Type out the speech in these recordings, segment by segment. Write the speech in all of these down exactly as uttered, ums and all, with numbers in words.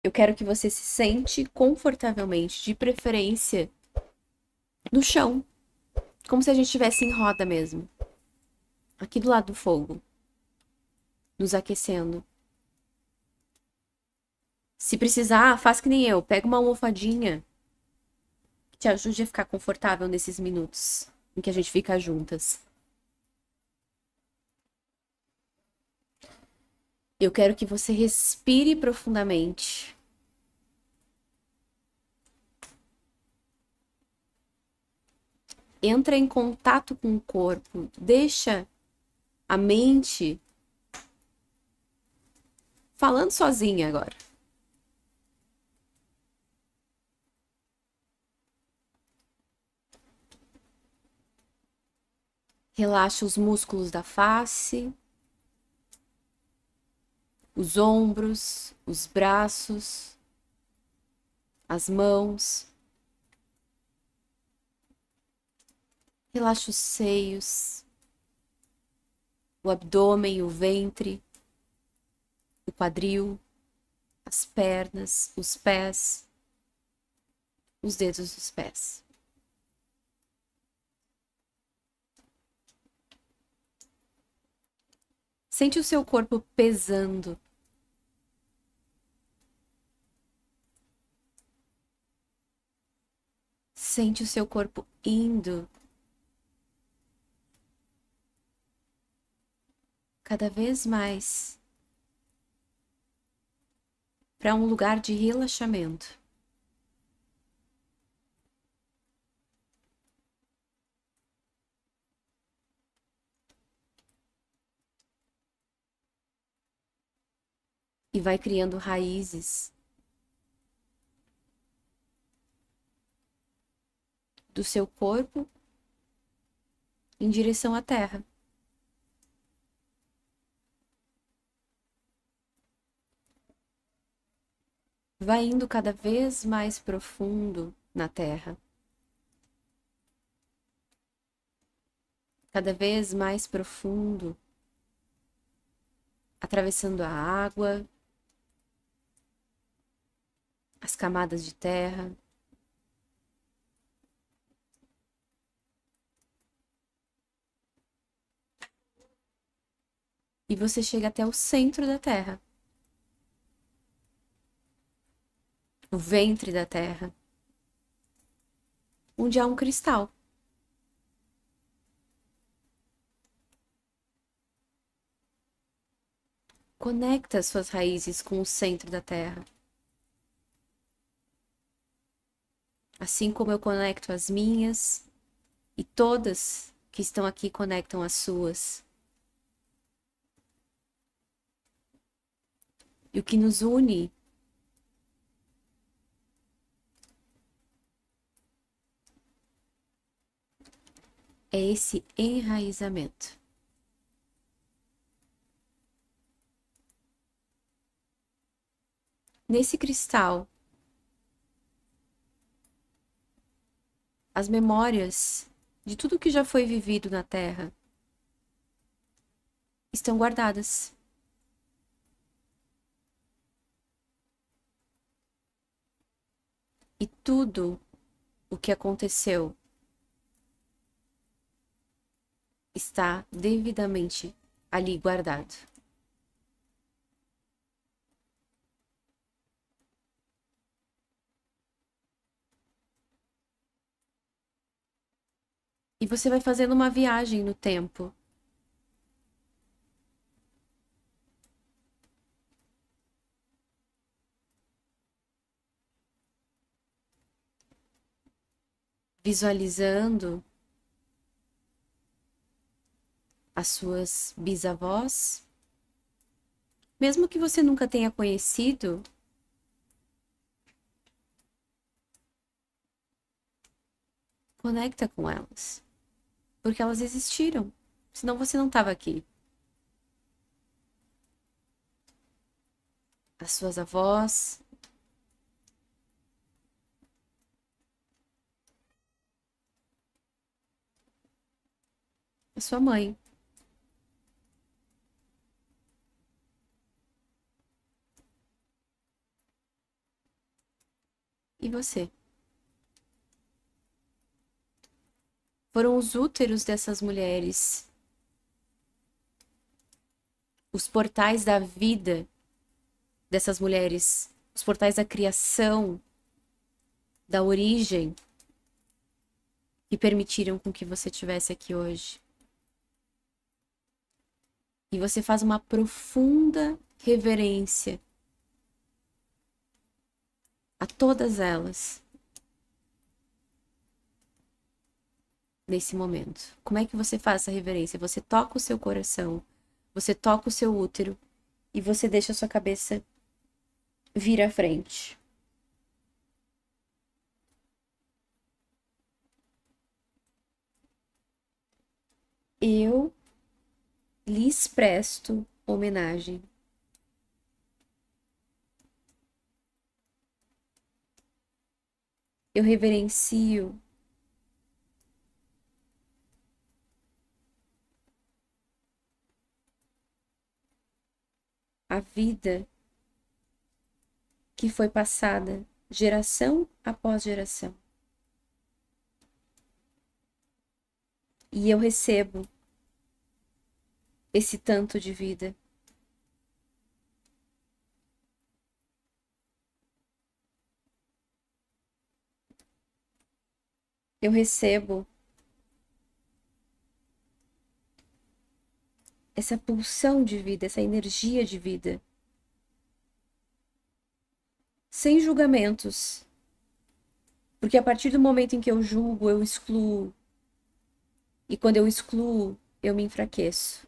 Eu quero que você se sente confortavelmente, de preferência, no chão, como se a gente estivesse em roda mesmo, aqui do lado do fogo, nos aquecendo. Se precisar, faz que nem eu, pega uma almofadinha que te ajude a ficar confortável nesses minutos em que a gente fica juntas. Eu quero que você respire profundamente. Entra em contato com o corpo, deixa a mente falando sozinha agora. Relaxa os músculos da face, os ombros, os braços, as mãos. Relaxa os seios, o abdômen, o ventre, o quadril, as pernas, os pés, os dedos dos pés. Sente o seu corpo pesando. Sente o seu corpo indo cada vez mais para um lugar de relaxamento. E vai criando raízes do seu corpo em direção à terra. Vai indo cada vez mais profundo na terra. Cada vez mais profundo, atravessando a água, as camadas de terra. E você chega até o centro da terra, o ventre da terra, onde há um cristal. Conecta suas raízes com o centro da terra. Assim como eu conecto as minhas, e todas que estão aqui conectam as suas. E o que nos une é esse enraizamento. Nesse cristal, as memórias de tudo que já foi vivido na Terra estão guardadas. E tudo o que aconteceu está devidamente ali guardado. E você vai fazendo uma viagem no tempo. Visualizando as suas bisavós, mesmo que você nunca tenha conhecido, conecta com elas, porque elas existiram, senão você não estava aqui. As suas avós, a sua mãe. e você. Foram os úteros dessas mulheres, os portais da vida dessas mulheres, os portais da criação, da origem, que permitiram com que você estivesse aqui hoje. E você faz uma profunda reverência a todas elas nesse momento. Como é que você faz essa reverência? Você toca o seu coração, você toca o seu útero e você deixa a sua cabeça vir à frente. Eu lhes presto homenagem. Eu reverencio a vida que foi passada geração após geração. E eu recebo esse tanto de vida. Eu recebo essa pulsão de vida, essa energia de vida. Sem julgamentos. Porque a partir do momento em que eu julgo, eu excluo. E quando eu excluo, eu me enfraqueço.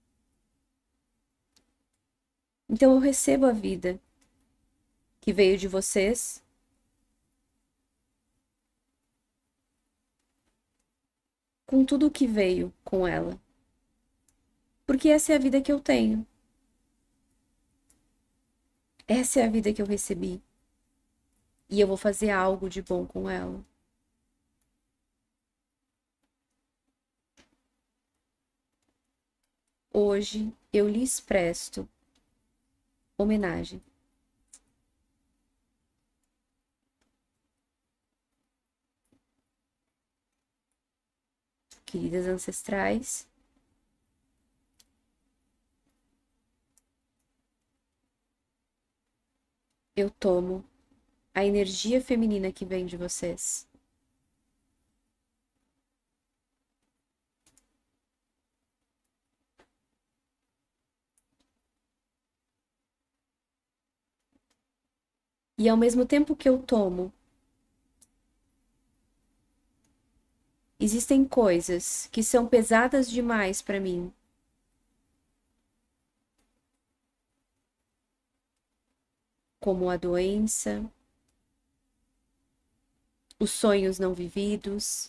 Então eu recebo a vida que veio de vocês. Com tudo o que veio com ela. Porque essa é a vida que eu tenho. Essa é a vida que eu recebi. E eu vou fazer algo de bom com ela. Hoje eu lhes presto homenagem. Queridas ancestrais, eu tomo a energia feminina que vem de vocês. E ao mesmo tempo que eu tomo, existem coisas que são pesadas demais para mim. Como a doença, os sonhos não vividos,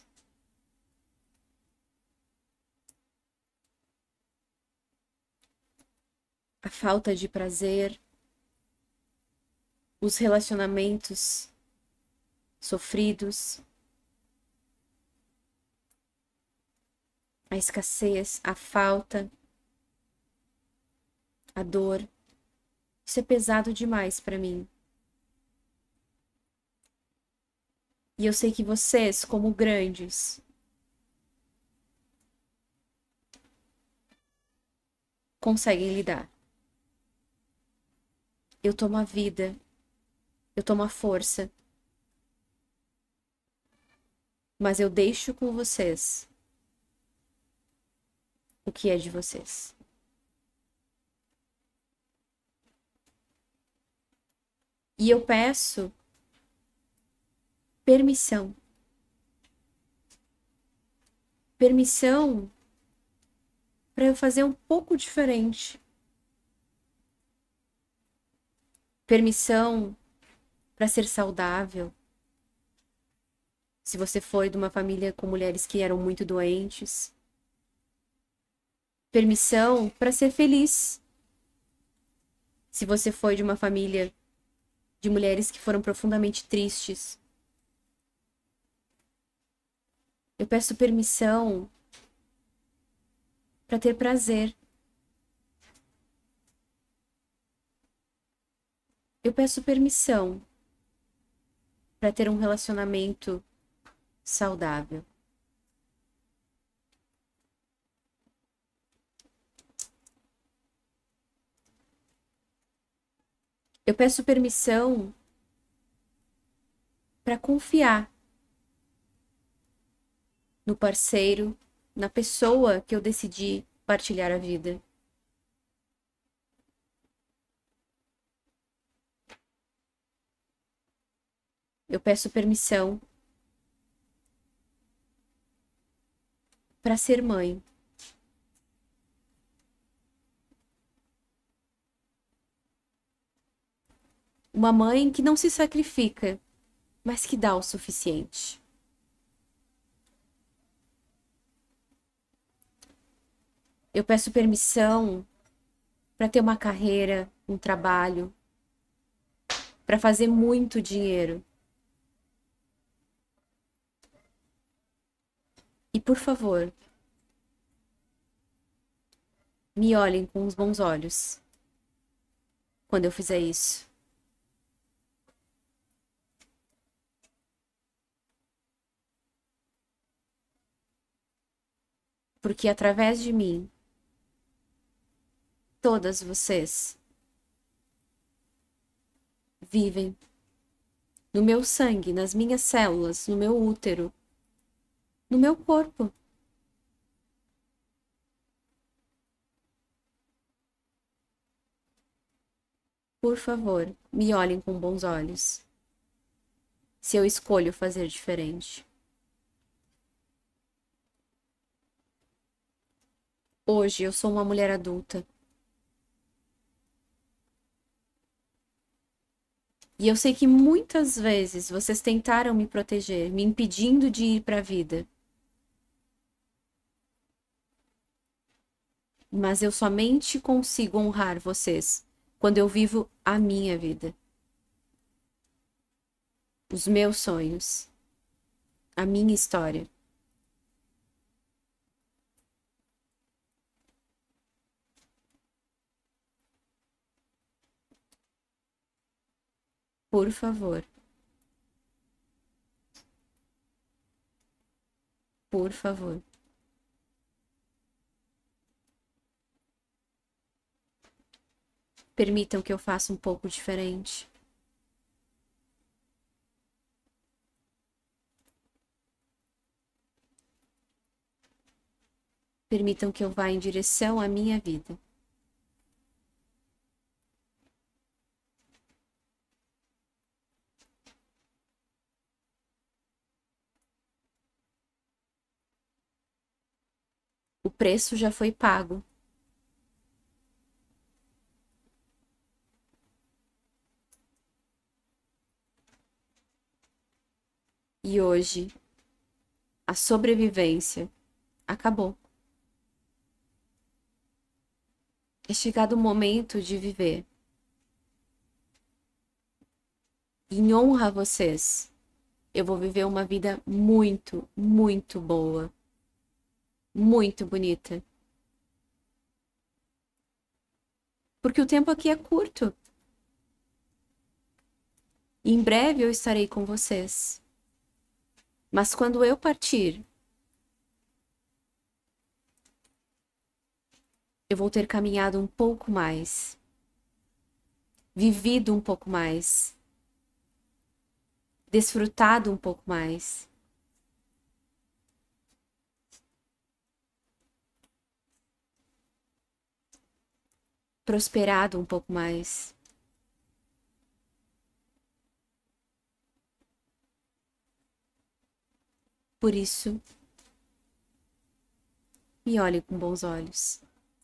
a falta de prazer, os relacionamentos sofridos, a escassez, a falta, a dor. Isso é pesado demais para mim. E eu sei que vocês, como grandes, conseguem lidar. Eu tomo a vida, eu tomo a força, mas eu deixo com vocês o que é de vocês. E eu peço permissão. Permissão para eu fazer um pouco diferente. Permissão para ser saudável. Se você foi de uma família com mulheres que eram muito doentes. Permissão para ser feliz. Se você foi de uma família de mulheres que foram profundamente tristes. Eu peço permissão para ter prazer. Eu peço permissão para ter um relacionamento saudável. Eu peço permissão para confiar no parceiro, na pessoa que eu decidi partilhar a vida. Eu peço permissão para ser mãe. Uma mãe que não se sacrifica, mas que dá o suficiente. Eu peço permissão para ter uma carreira, um trabalho, para fazer muito dinheiro. E por favor, me olhem com os bons olhos quando eu fizer isso. Porque através de mim, todas vocês vivem no meu sangue, nas minhas células, no meu útero, no meu corpo. Por favor, me olhem com bons olhos. Se eu escolho fazer diferente. Hoje eu sou uma mulher adulta. E eu sei que muitas vezes vocês tentaram me proteger, me impedindo de ir para a vida. Mas eu somente consigo honrar vocês quando eu vivo a minha vida. Os meus sonhos. A minha história. Por favor. Por favor. Permitam que eu faça um pouco diferente. Permitam que eu vá em direção à minha vida. O preço já foi pago. E hoje, a sobrevivência acabou. É chegado o momento de viver. Em honra a vocês, eu vou viver uma vida muito, muito boa. Muito bonita. Porque o tempo aqui é curto. E em breve eu estarei com vocês. Mas quando eu partir, eu vou ter caminhado um pouco mais. Vivido um pouco mais. Desfrutado um pouco mais. Prosperado um pouco mais. Por isso, me olhem com bons olhos.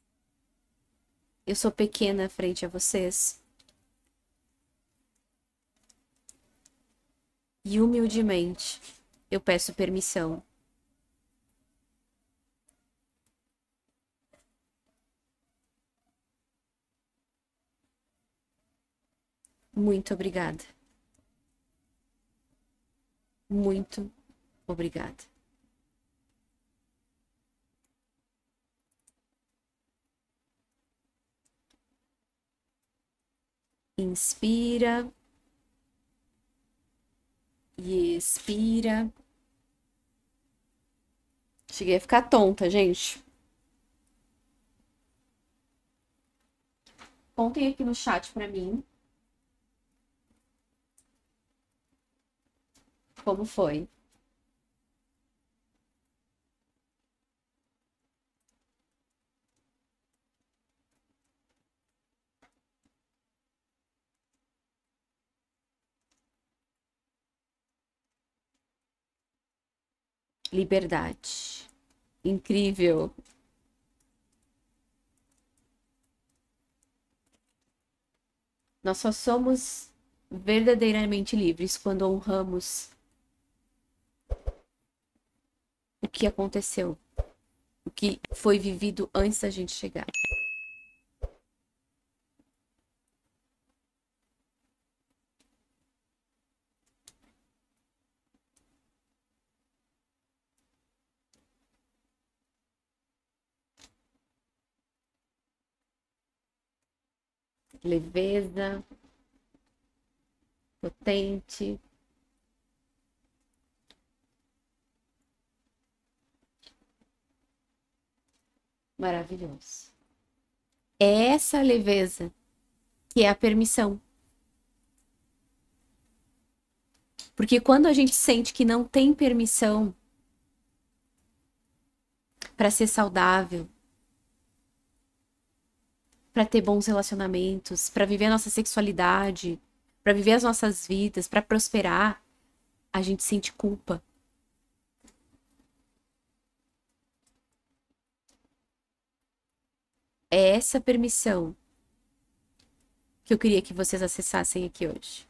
Eu sou pequena frente a vocês. E humildemente, eu peço permissão. Muito obrigada. Muito obrigada. Inspira Respira. Cheguei a ficar tonta, gente. Contem aqui no chat pra mim. Como foi? Liberdade. Incrível. Nós só somos verdadeiramente livres quando honramos o que aconteceu, o que foi vivido antes da gente chegar. Leveza, potente. Maravilhoso. É essa leveza que é a permissão. Porque quando a gente sente que não tem permissão para ser saudável, para ter bons relacionamentos, para viver a nossa sexualidade, para viver as nossas vidas, para prosperar, a gente sente culpa. É essa permissão que eu queria que vocês acessassem aqui hoje.